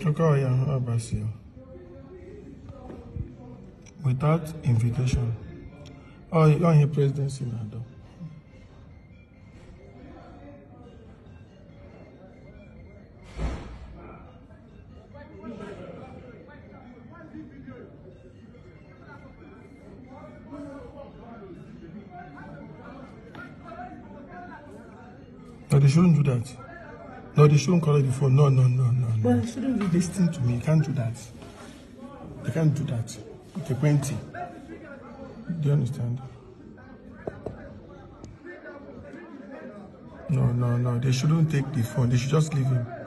Okorocha, Abasil. Without invitation. Oh, you're on your presidency now, though. No, they shouldn't do that. No, they shouldn't collect the phone. No. Well, they shouldn't be listening to me. You can't do that. They can't do that. Okay, 20. Do you understand? No. They shouldn't take the phone. They should just leave him.